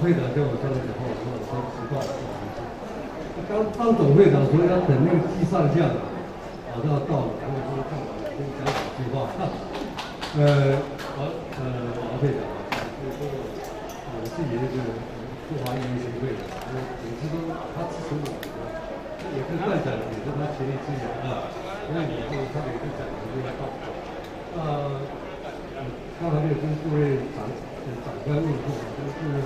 会长叫我上来讲话，我说实话，不好意思。刚当总会长，所以要等那个机上将马上要到了，然后说看我先讲几句话。王会长啊，就是说我自己这个中华艺术协会的，每次都他支持我，也是办展，也是他全力支援啊。因为你这个他每个展就要到。刚才就跟各位长官问候，就是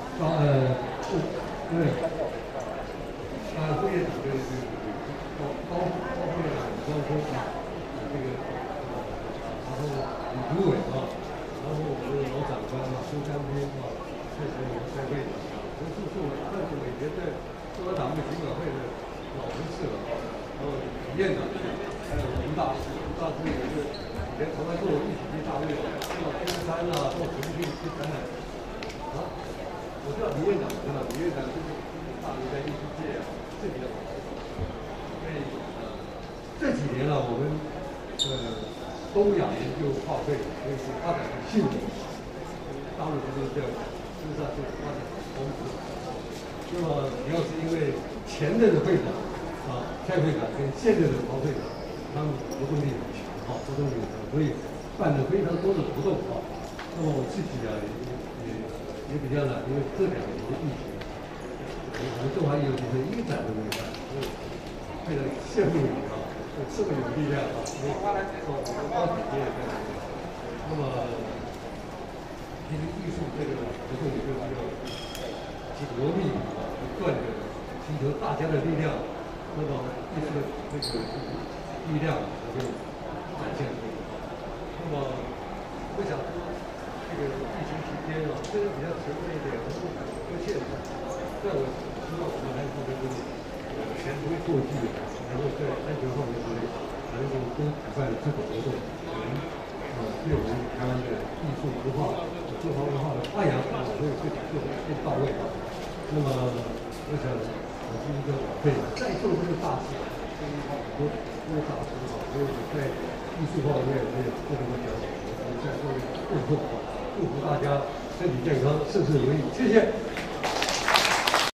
副院长跟高副院长高峰啊，这个然后李主委啊，然后我们的老长官啊，苏江斌啊，这是我们三位长啊，这是我算是每年在中国党的经管会的老同事了啊。然后李院长，还有吴大师，吴大师也是以前从来做一体机大会，到中山啊，到重庆去展览啊。我知道李院长，我知道李院长就是大陆在艺术界啊，是比较好。所以这几年了，我们东亚研究画会所以是发展很迅猛，大陆就是这样，事实上是发展很丰富。那么主要是因为前任的会长蔡会长跟现任的王会长，他们活动力很强活动力很强，所以办了非常多的活动那么我自己也比较懒，因为这2年的疫情，我们中华艺术协会一展都没有办，所以非常羡慕你这么有力量因为我们高铁也在那边。那么其实艺术这个活动就是要紧锣密鼓不断的寻求大家的力量，那么艺术的这个力量才会展现出来。那么我想说，这个疫情期间虽然比较沉闷一点，不过很多现场，但我希望我们还是能够前推后继，然后在安全方面之内，能够多举办这个活动，对我们台湾的艺术文化、中华文化的发扬会更到位那么，我想我是一个对在座这个大师，这一方很多大师所以我在艺术方面也有不同的讲解，我们在这里祝福大家身体健康，事事如意，谢谢。